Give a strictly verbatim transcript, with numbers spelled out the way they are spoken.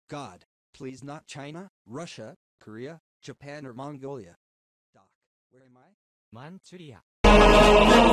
God, please not China, Russia, Korea, Japan or Mongolia. Doc, where am I? Manchuria.